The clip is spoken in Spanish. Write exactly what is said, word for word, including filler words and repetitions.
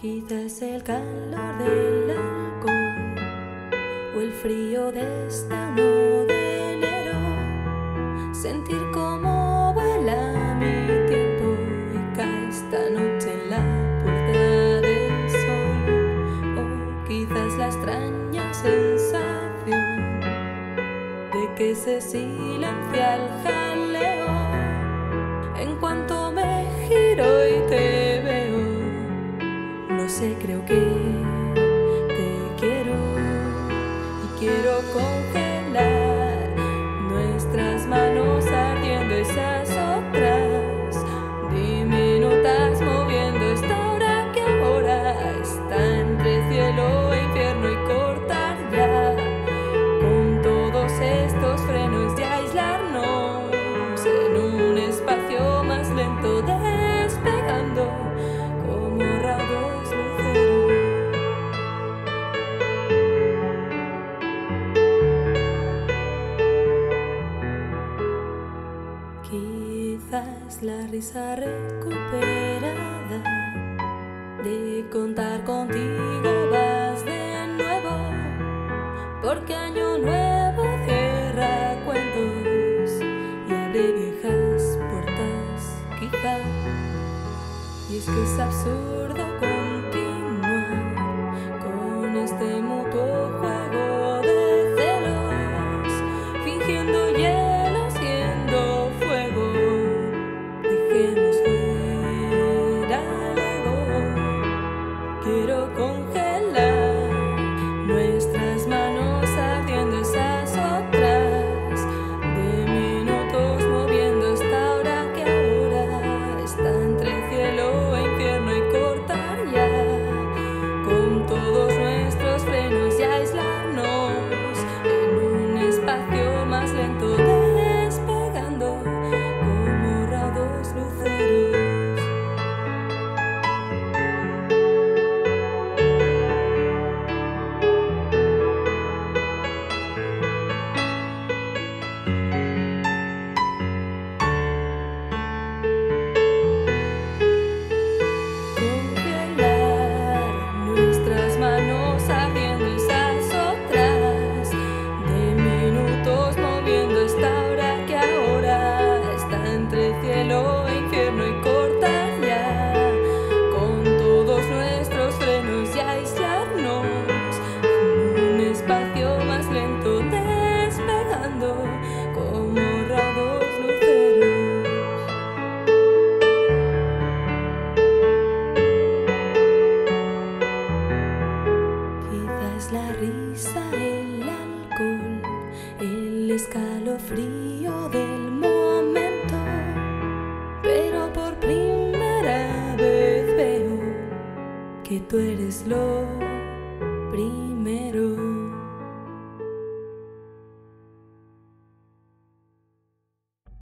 Quizás el calor del alcohol o el frío de esta uno de enero, sentir cómo vuela mi tiempo y cae esta noche en la puerta del sol. O quizás la extraña sensación de que se silencia el jaleo en cuanto me giro y te veo. No sé, creo que te quiero y quiero congelar nuestras manos ardiendo, esas otras diminutas moviendo esta hora que ahora está entre cielo e infierno, y cortar ya con todos estos frenos y aislarnos en un espacio más lento, despegando como rayos luceros. Quizás la risa recuperada de contar contigo vas de nuevo, porque año nuevo cierra cuentos y abre viejas puertas, quizá. Y es que es absurdo continuar con este mutuo juego de celos, fingiendo hielo siendo fuego. Dejemos fuera el ego. Quiero congelar nuestras manos ardiendo, esas otras de minutos moviendo esta hora que ahora está entre cielo e infierno, y cortar ya con todos nuestros frenos y aislarnos en un espacio más lento, despegando como rayos luceros. Manos ardiendo, esas otras de minutos moviendo esta hora que ahora está entre cielo e infierno, y cortar ya con todos nuestros frenos y aislarnos en un espacio más lento, despegando como rayos luceros. La risa, el alcohol, el escalofrío del momento, pero por primera vez veo que tú eres lo primero.